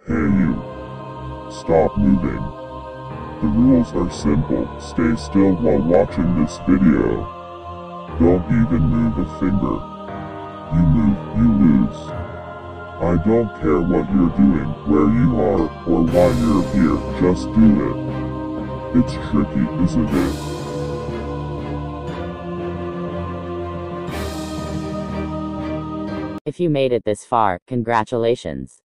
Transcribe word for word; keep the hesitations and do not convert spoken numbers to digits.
Hey you. Stop moving. The rules are simple. Stay still while watching this video. Don't even move a finger. You move, you lose. I don't care what you're doing, where you are, or why you're here, just do it. It's tricky, isn't it? If you made it this far, congratulations.